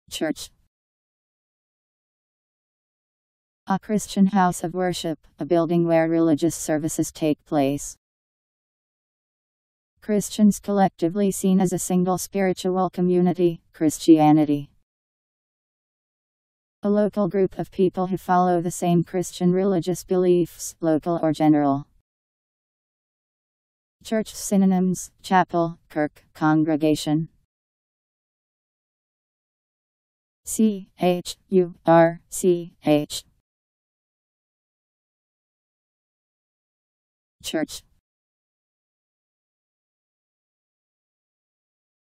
Church. A Christian house of worship, a building where religious services take place. Christians collectively seen as a single spiritual community, Christianity. A local group of people who follow the same Christian religious beliefs, local or general. Church synonyms: chapel, kirk, congregation. CHURCH. Church.